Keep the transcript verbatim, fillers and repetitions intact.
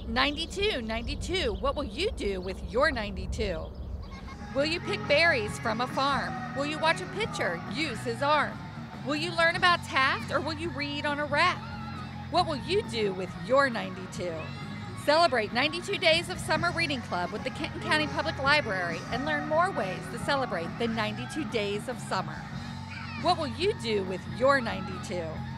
ninety-two, ninety-two. What will you do with your ninety-two? Will you pick berries from a farm? Will you watch a pitcher use his arm? Will you learn about Taft or will you read on a raft? What will you do with your ninety-two? Celebrate ninety-two Days of Summer Reading Club with the Kenton County Public Library and learn more ways to celebrate the ninety-two Days of Summer. What will you do with your ninety-two?